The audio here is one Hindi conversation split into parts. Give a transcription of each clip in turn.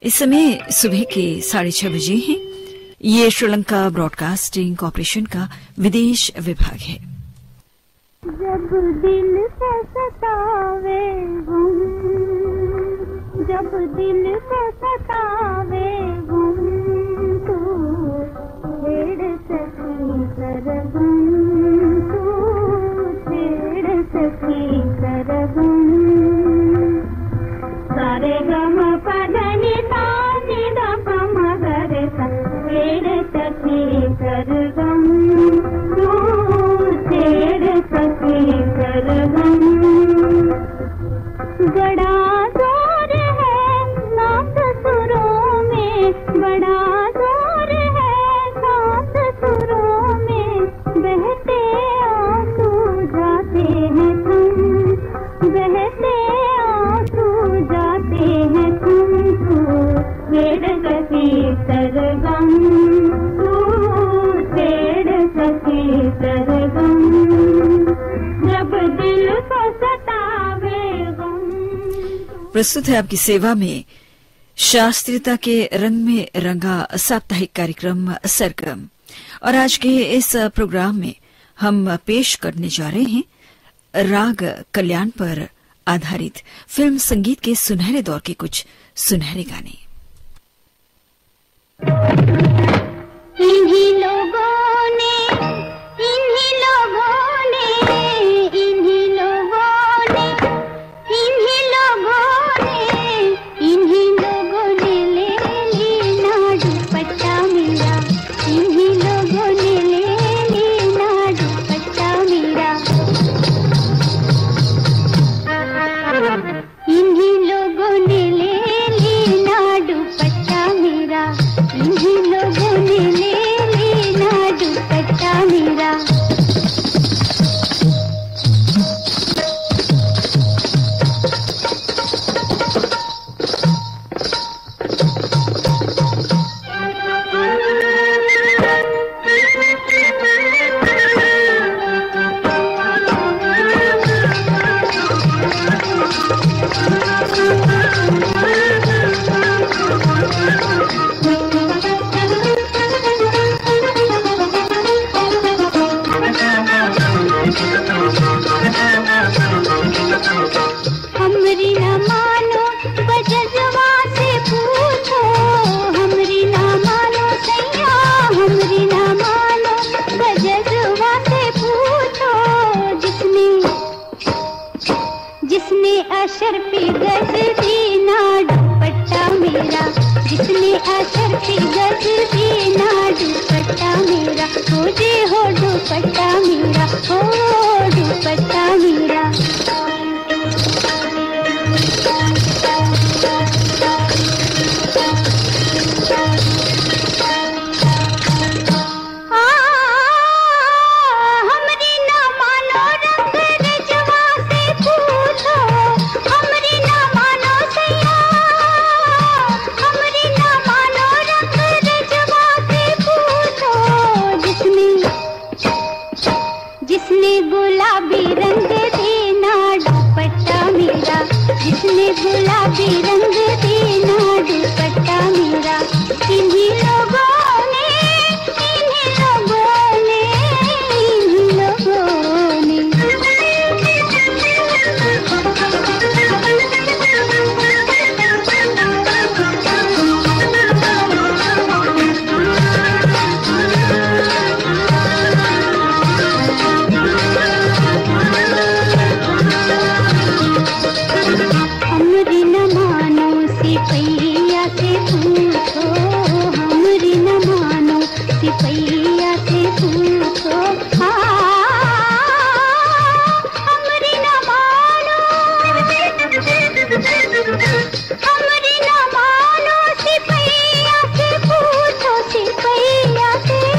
इस समय सुबह के 6:30 बजे हैं। ये श्रीलंका ब्रॉडकास्टिंग कॉरपोरेशन का विदेश विभाग है। जब दिल को सतावे गुम, जब दिल को सतावे गुम, तू छेड़ सकी सरगम, तू छेड़ सकी सरगम। सारे गम पधनि तानि द मगर सा, छेड़ सकी सरगम, तू छेड़ सकी सरगम। बड़ा जोर है सात सुरों में, बड़ा जोर है सात सुरों में, बहते आंसू जाते हैं तुम, बहते आंसू जाते हैं तुम, तू छेड़ सकी सरगम, तू छेड़ सकी सरगम। जब दिल को सतावे गुम। प्रस्तुत है आपकी सेवा में शास्त्रीयता के रंग में रंगा साप्ताहिक कार्यक्रम सरगम। और आज के इस प्रोग्राम में हम पेश करने जा रहे हैं राग कल्याण पर आधारित फिल्म संगीत के सुनहरे दौर के कुछ सुनहरे गाने। इन्हीं लोगों ने, इन्हीं लोगों ने, इन्हीं लोगों ने, इन्हीं लोगों ने, इन्हीं लोगों ने ले ली ना दुपट्टा मेरा, इन्हीं लोगों ने ले ली ना दुपट्टा मेरा, इन्हीं लोगों ने ले ली ना दुपट्टा मेरा, इन्हीं लोगों ने ले ली ना दुपट्टा मेरा। हमरी न मानो बजजवा से पूछो, हमरी न मानो सैया, हमरी न मानो बजजवा से पूछो, जिसने जिसने अशरफी गज दी ना दुपट्टा मेरा, जिसने अशरफी गज दी ना दुपट्टा मेरा, हो जे हो दुपट्टा मेरा, हो दुपट्टा मेरा। हमरी ना मानो रंग रजवा से पूछो, हमरी ना मानो सैया, हमरी ना मानो रंग रजवा से पूछो, जिसने जिसने गुलाबी रंग देना दुपट्टा मेरा, जिसने गुलाबी रंग देना दुपट्टा मेरा, इन्हीं लोगों ने, इन्हीं लोगों ने, इन्हीं लोगों ने। हमरी न मानो सिपैया से पूछो, हमरी न मानो सिपैया से पूछो, हमरी न मानो, हमरी न मानो सिपैया से पूछो, सिपैया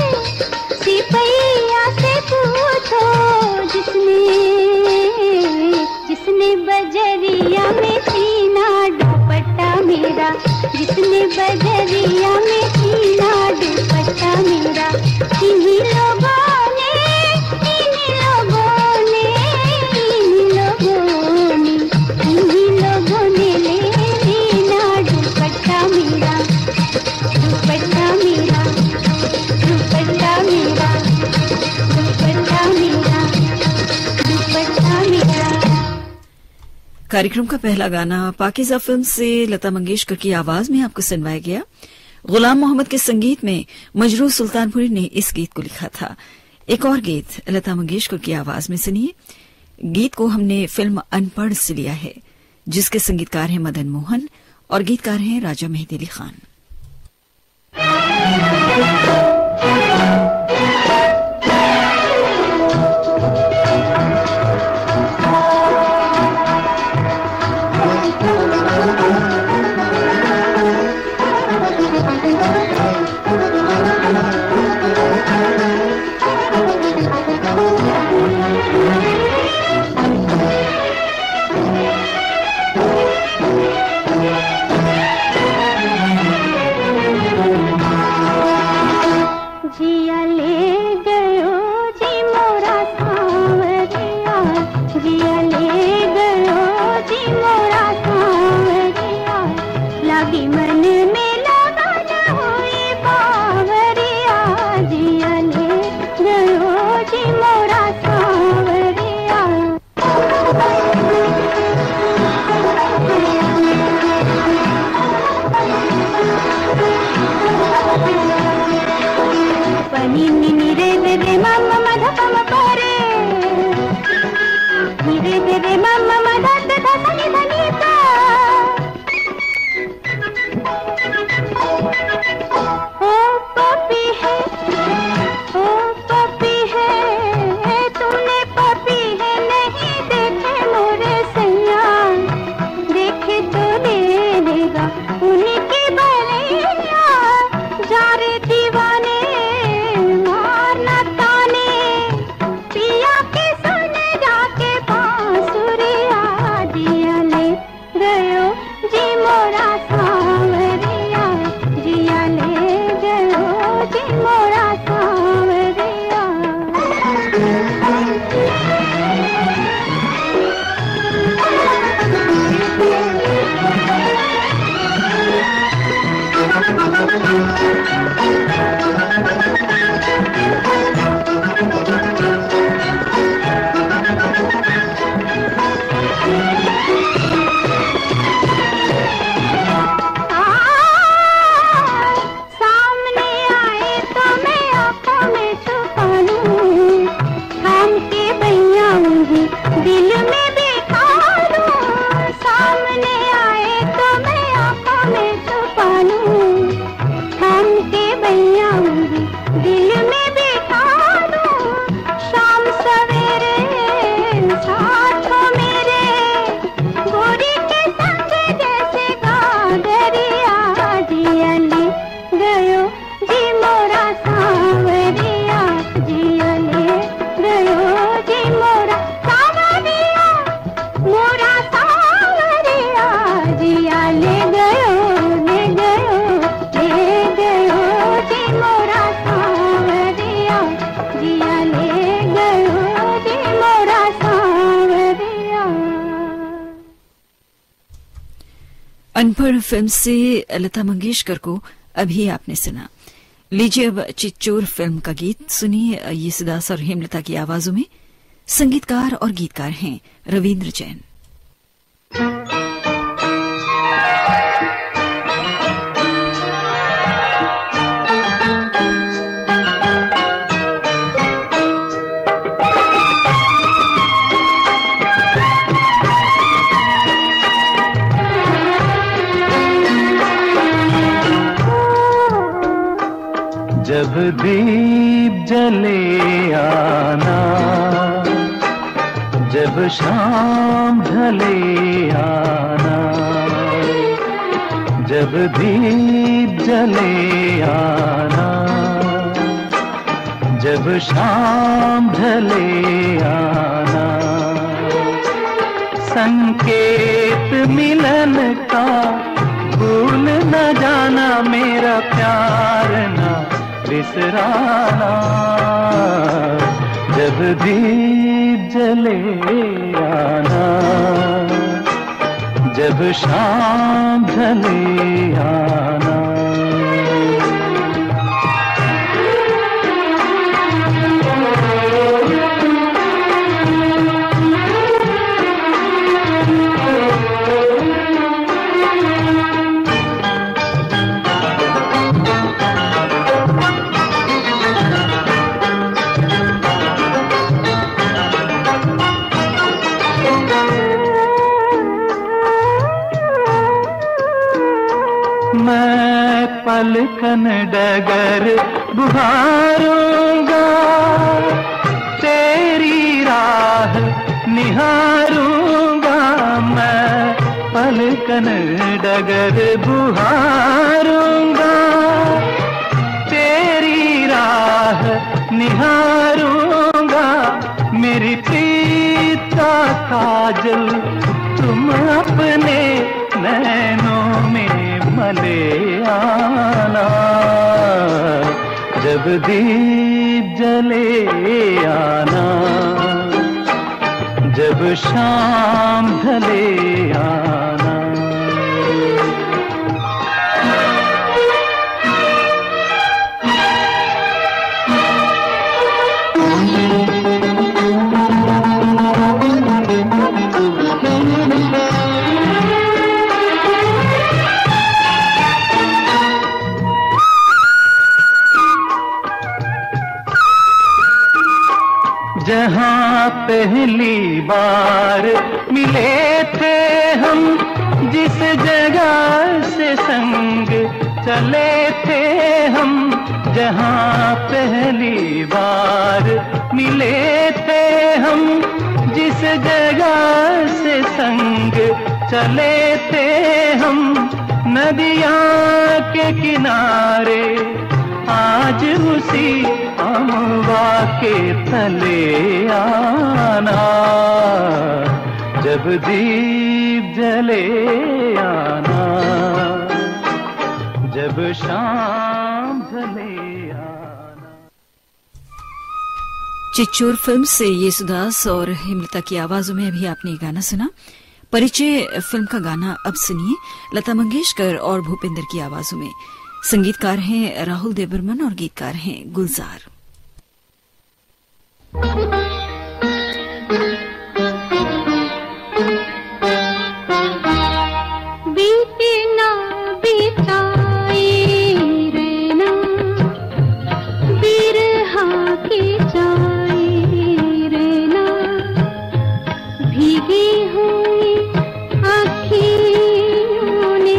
से पूछो, जिसने जिसने बजरिया में सीना दुपट्टा मेरा, जिसने बजरिया में सीना दुपट्टा मेरा, इन्हीं लोगों ने, इन्हीं लोगों ने, इन्हीं लोगों ने, इन्हीं लोगों ने ले ली ना दुपट्टा मेरा। कार्यक्रम का पहला गाना पाकीज़ा फिल्म से लता मंगेशकर की आवाज में आपको सुनवाया गया। गुलाम मोहम्मद के संगीत में मजरू सुल्तानपुरी ने इस गीत को लिखा था। एक और गीत लता मंगेशकर की आवाज में सुनिए। गीत को हमने फिल्म अनपढ़ से लिया है, जिसके संगीतकार हैं मदन मोहन और गीतकार हैं राजा मेहदी अली खान। अनपढ़ फिल्म से लता मंगेशकर को अभी आपने सुना। लीजिए अब चिच्चोर फिल्म का गीत सुनिए। येसुदास और हेमलता की आवाजों में संगीतकार और गीतकार हैं रविंद्र जैन। जब दीप जले आना, जब शाम ढले आना, जब दीप जले आना, जब शाम ढले आना, संकेत मिलन का भूल न जाना, मेरा प्यार ना बिसराना। जब दीप जले आना, जब शाम ढले आना। मैं पलकन डगर बुहारूंगा, तेरी राह निहारूंगा। मैं पलकन डगर बुहारूंगा, तेरी राह निहारूंगा। मेरी प्रीत का काजल तुम अपने नैनों में मले आना, जब दीप जले आना, जब शाम ढले आना। जहाँ पहली बार मिले थे हम, जिस जगह से संग चले थे हम, जहाँ पहली बार मिले थे हम, जिस जगह से संग चले थे हम। नदियाँ के किनारे आज उसी अमवा के तले आना, जब दीप जले आना, जब शाम ढले आना। चिच्चोर फिल्म से येसुदास और हेमलता की आवाजों में अभी आपने गाना सुना। परिचय फिल्म का गाना अब सुनिए लता मंगेशकर और भूपेंद्र की आवाजों में। संगीतकार हैं राहुल देबरमन और गीतकार हैं गुलजार। बीते ना बिताए रहना, बिरहा के जाए रहना, भीगी हुई आँखियों ने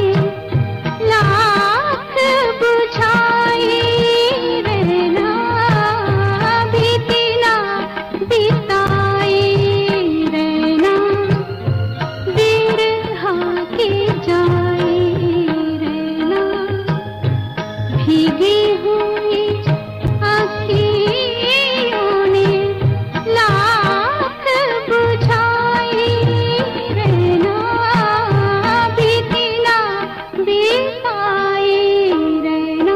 लाख बुझाए रहना, बीते ना बिताए रहना, बिरहा के जाए रहना, भीगी हुई आँखियों ने लाख बुझाए रहना, बीते ना बिताए रहना।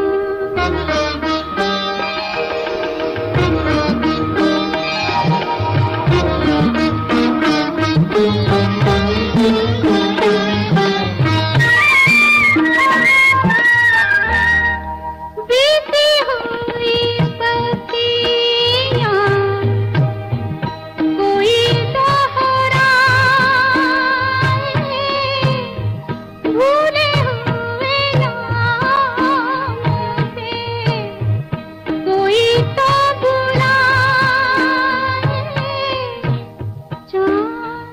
बीती हुई पतियाँ कोई दोहराए, भूले हुए नामों पे कोई तो बुलाए, चाँद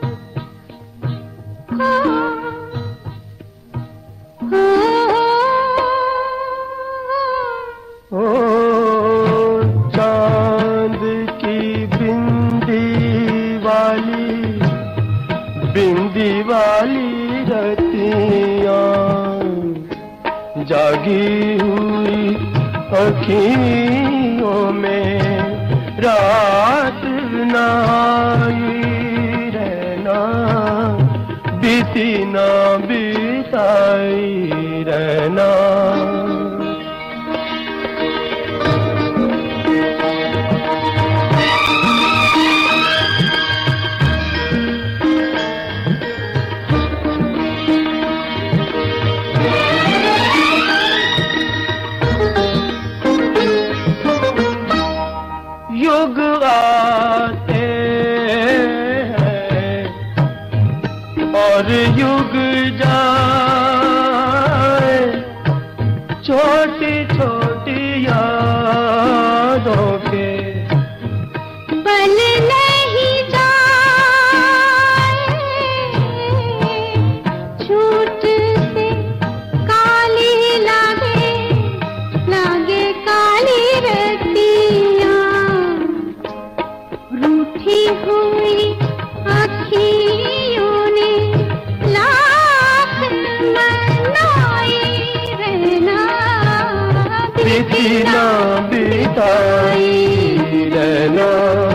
ओ चांद की बिंदी वाली रतियाँ, जागी हुई अखियों में रात नाई रहना, बीती ना बिताई रहना। युग आते हैं और युग जाए, छोटी छोटी यादों के पल नहीं जाए, झूठ से काली बीती ना बिताई रहना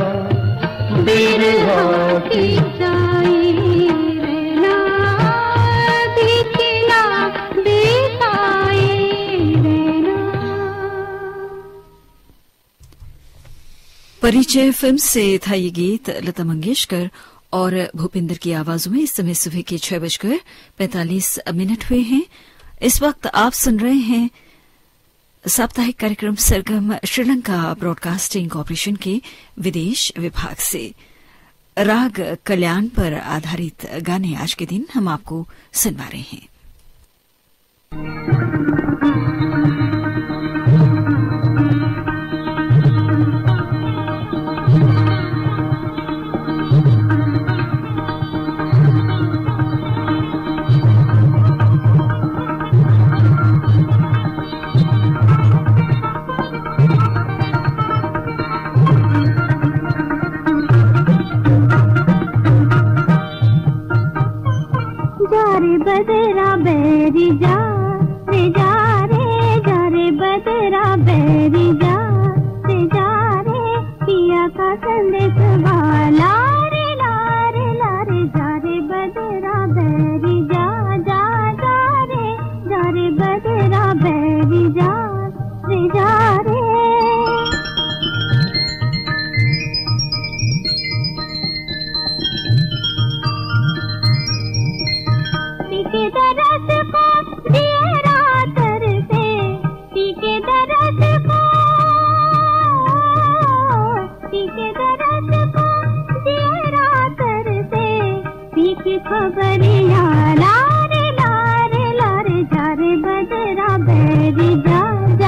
बिरहा की जाई रहना बीती ना बिताई रहना। परिचय फिल्म से था ये गीत। लता मंगेशकर और भूपिंदर की आवाजों में इस समय सुबह के 6:45 हुए हैं। इस वक्त आप सुन रहे हैं साप्ताहिक कार्यक्रम सरगम श्रीलंका ब्रॉडकास्टिंग कॉरपोरेशन के विदेश विभाग से। राग कल्याण पर आधारित गाने आज के दिन हम आपको सुनवा रहे हैं। बदरा बैरी जा रे जा रे जा रे बदरा बैरी जा रे पिया का संदेश वाला रे ला रे जा रे बदरा बैरी जा रे बदरा बैरी जा रे के दरस को दिए रातर से के दरस को दिए रातर से की खबरिया लारे जा रे बदरा बैरी जा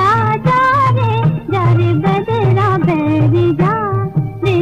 रे बदरा बैरी जा रे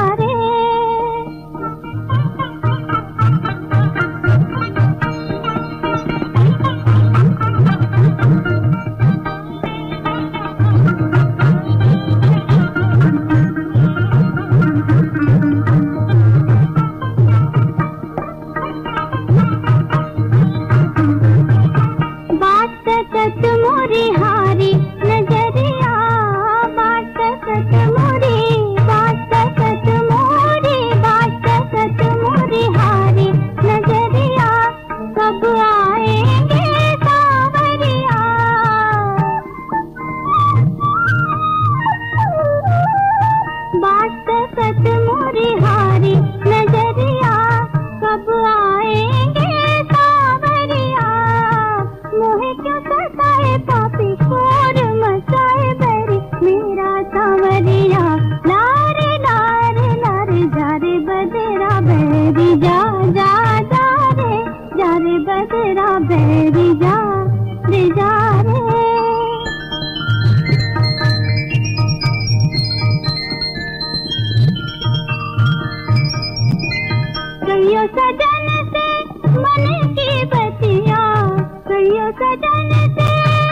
सजन से मन की बतिया सजन से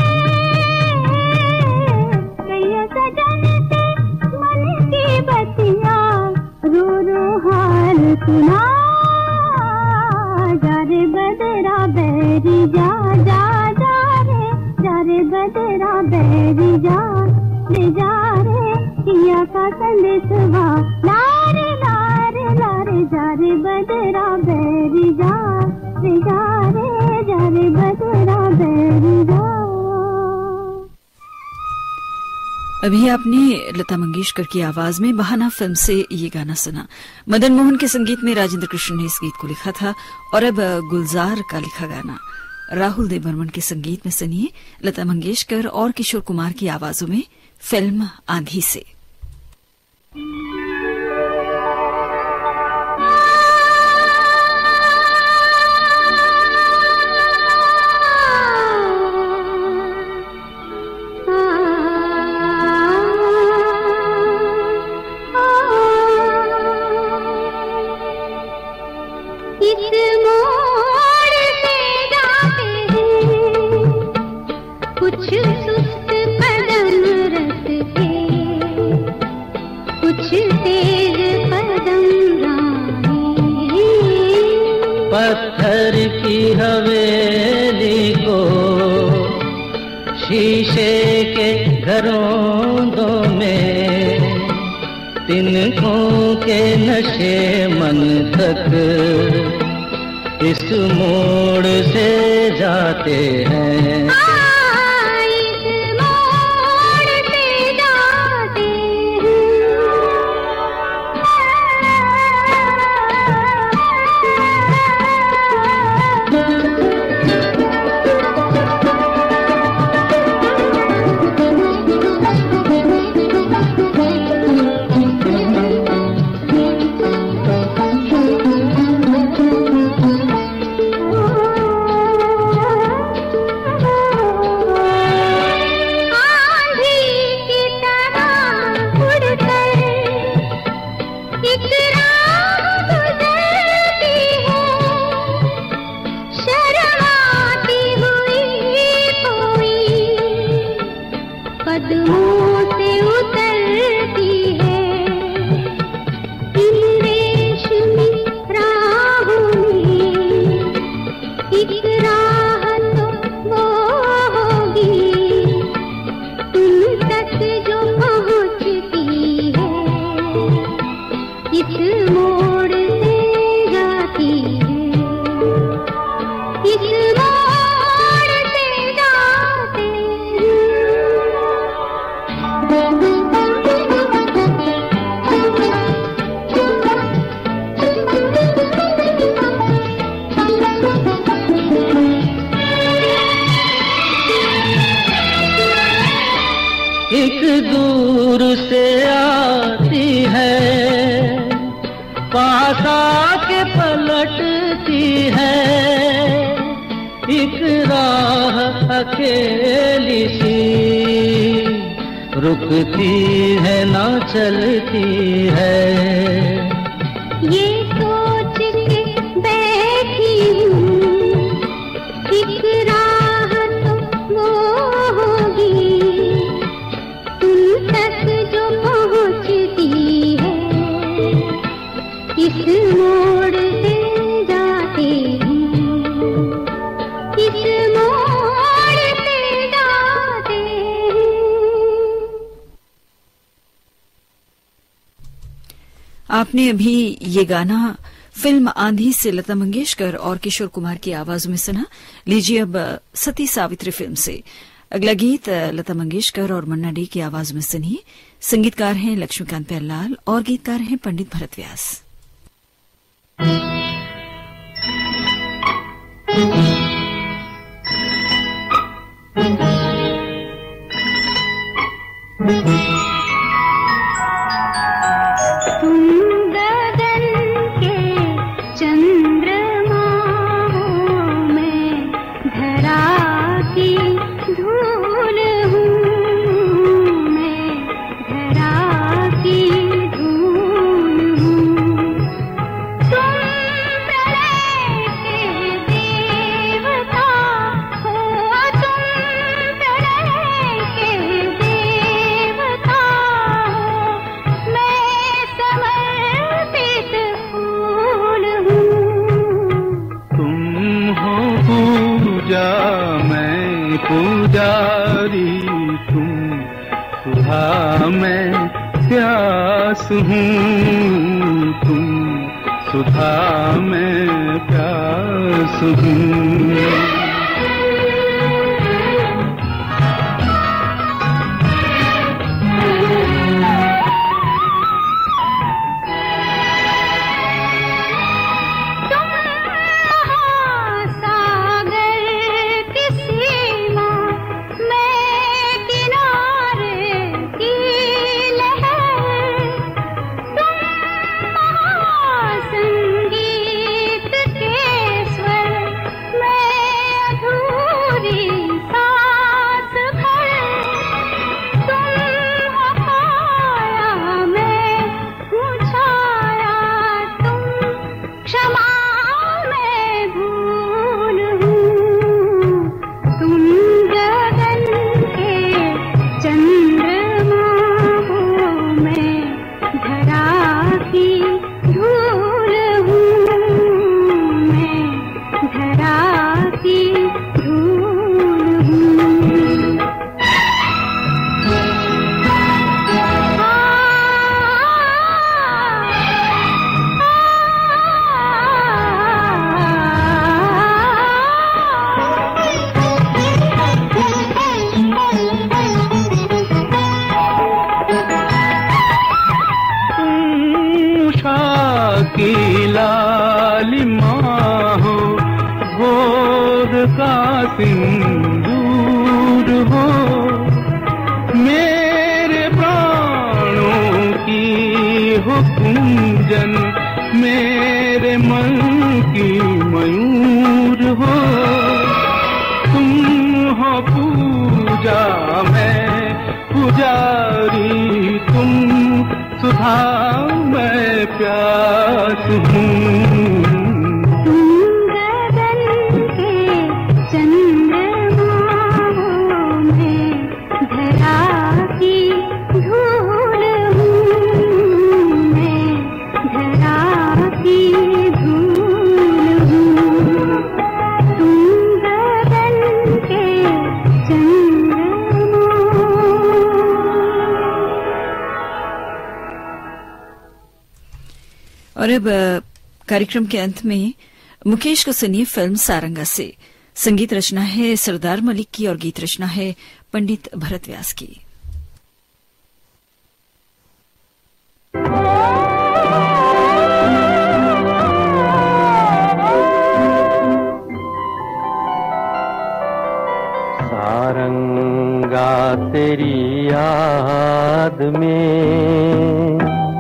मन की बतिया रो हाल सुना जा रे बदरा बैरी जा रे बदरा बैरी जा रे पिया का संदेश ला रे जा रे बदरा बैरी जा रे बदरा बैरी जा। अभी आपने लता मंगेशकर की आवाज में बहाना फिल्म से ये गाना सुना। मदन मोहन के संगीत में राजेंद्र कृष्ण ने इस गीत को लिखा था। और अब गुलजार का लिखा गाना राहुल देव बर्मन के संगीत में सुनिए लता मंगेशकर और किशोर कुमार की आवाजों में फिल्म आंधी से। पत्थर की हवेली को शीशे के घरों में तिनकों के नशे मन तक इस मोड़ से जाते हैं। एक दूर से आती है, पास आके पलटती है, एक राह अकेली सी रुकती है ना चलती है। ये सोच के बैठी हूँ एक राह तो वो होगी तुम तक जो पहुँचती है, इस मोड़ से जाती हूँ, इस मोड़ से जाती हूँ। आपने अभी ये गाना फिल्म आंधी से लता मंगेशकर और किशोर कुमार की आवाज में सुना। लीजिए अब सती सावित्री फिल्म से अगला गीत लता मंगेशकर और मन्ना डे की आवाज में सुनिए। संगीतकार हैं लक्ष्मीकांत प्यारेलाल और गीतकार हैं पंडित भरत व्यास। पुजारी तुम सुधा मैं प्यास हूँ, तुम सुधा मैं प्यास हूँ। संगीत के स्वर मैं हो कुंजन, मेरे मन की मयूर हो। तुम हो पूजा, मैं पुजारी, तुम सुधा, मैं प्यास हूँ। और अब कार्यक्रम के अंत में मुकेश को सुनिए फिल्म सारंगा से। संगीत रचना है सरदार मलिक की और गीत रचना है पंडित भरत व्यास की। सारंगा तेरी याद में,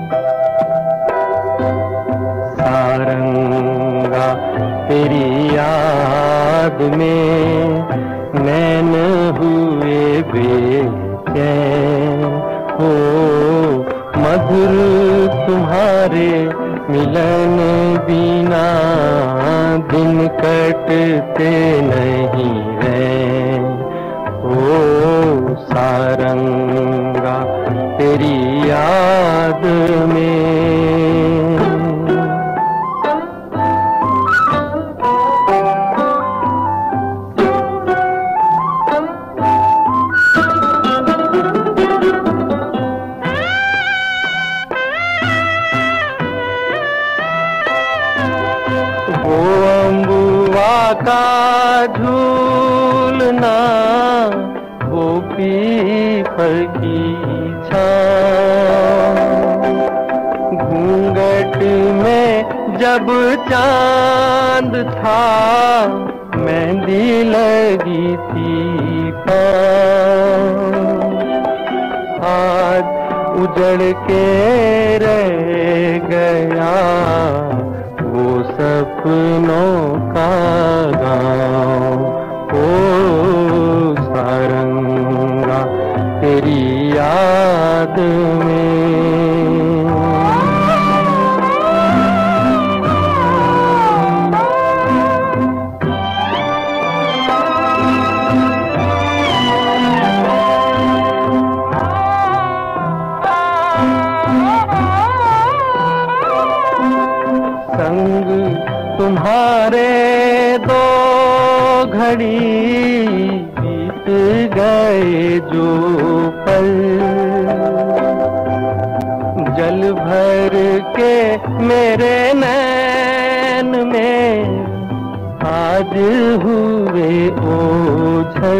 सारंगा तेरी याद में नैन हुए बेचैन हो। मधुर तुम्हारे मिलन बिना दिन कटते नहीं हैं। ओ सारंगा तेरी याद में। का झूलना, वो पीपल की छाँव, घूंघट में जब चांद था, मेहंदी लगी थी पाँव। आज उजड़ के रह गया वो सपनों का गाँव। ओ सारंगा तेरी याद में। संग तुम्हारे दो घड़ी बीत गए जो पल, जल भर के मेरे नैन में आज हुए ओझल।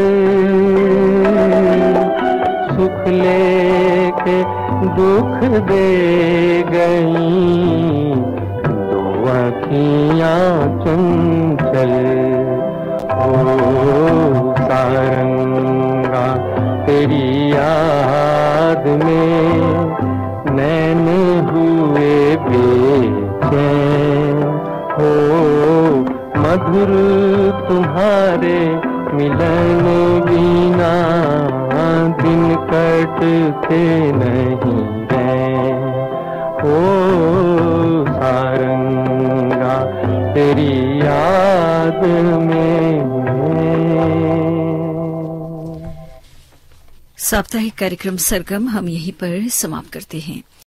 सुख लेके दुख दे गई आँखियाँ चंचल। ओ सारंगा तेरी याद में नैन हुए बेचैन हो। मधुर तुम्हारे मिलन बिना दिन कटते नहीं हैं। ओ सारंगा तेरी याद में। साप्ताहिक कार्यक्रम सरगम हम यहीं पर समाप्त करते हैं।